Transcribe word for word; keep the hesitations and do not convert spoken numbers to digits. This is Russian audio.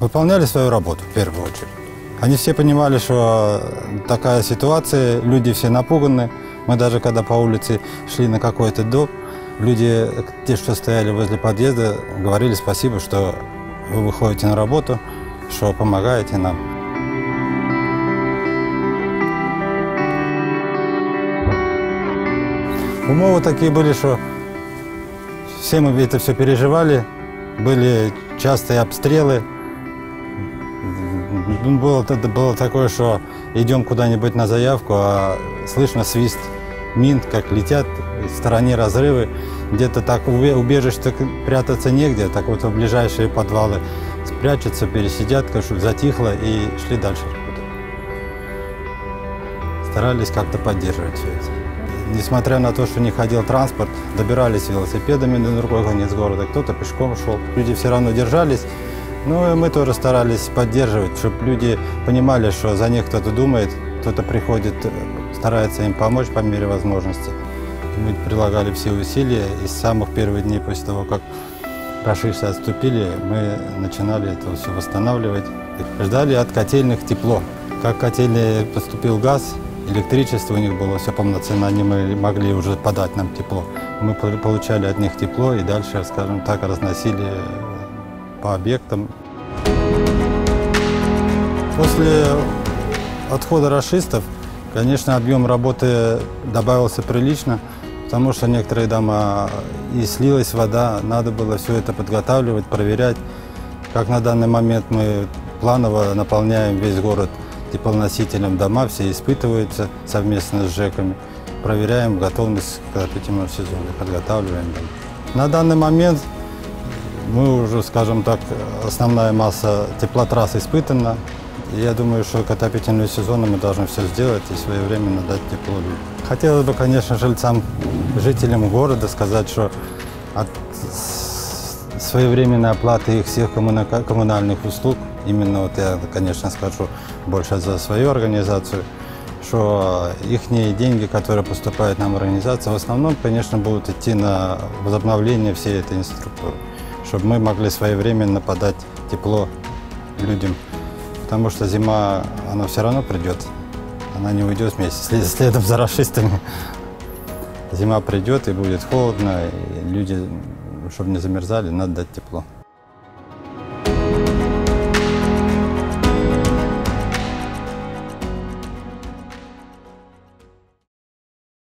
выполняли свою работу в первую очередь. Они все понимали, что такая ситуация, люди все напуганы. Мы даже когда по улице шли на какой-то дом, люди, те, что стояли возле подъезда, говорили спасибо, что вы выходите на работу, что помогаете нам. Умовы такие были, что все мы это все переживали, были частые обстрелы. Было, было такое, что идем куда-нибудь на заявку, а слышно свист мин, как летят, в стороне разрывы. Где-то так убежишь, так прятаться негде, так вот в ближайшие подвалы спрячутся, пересидят, чтобы затихло, и шли дальше. Старались как-то поддерживать все это. Несмотря на то, что не ходил транспорт, добирались велосипедами на другой конец города, кто-то пешком шел. Люди все равно держались, но и мы тоже старались поддерживать, чтобы люди понимали, что за них кто-то думает, кто-то приходит, старается им помочь по мере возможности. Мы прилагали все усилия, и с самых первых дней после того, как фашисты отступили, мы начинали это все восстанавливать. Ждали от котельных тепло. Как котельные поступил газ, электричество у них было все полноценно, они могли уже подать нам тепло. Мы получали от них тепло и дальше, скажем так, разносили по объектам. После отхода рашистов, конечно, объем работы добавился прилично, потому что некоторые дома и слилась вода, надо было все это подготавливать, проверять. Как на данный момент мы планово наполняем весь город теплоносителем, дома все испытываются совместно с ЖЭКами. Проверяем готовность к отопительному сезону, подготавливаем. На данный момент мы уже, скажем так, основная масса теплотрасс испытана. Я думаю, что к отопительному сезону мы должны все сделать и своевременно дать тепло людям. Хотелось бы, конечно, жильцам, жителям города сказать, что от своевременной оплаты их всех коммунальных услуг, именно вот я, конечно, скажу больше за свою организацию, что их деньги, которые поступают нам в организацию, в основном, конечно, будут идти на возобновление всей этой инфраструктуры, чтобы мы могли своевременно подать тепло людям. Потому что зима, она все равно придет, она не уйдет вместе, следом за рашистами. Зима придет и будет холодно, и люди, чтобы не замерзали, надо дать тепло.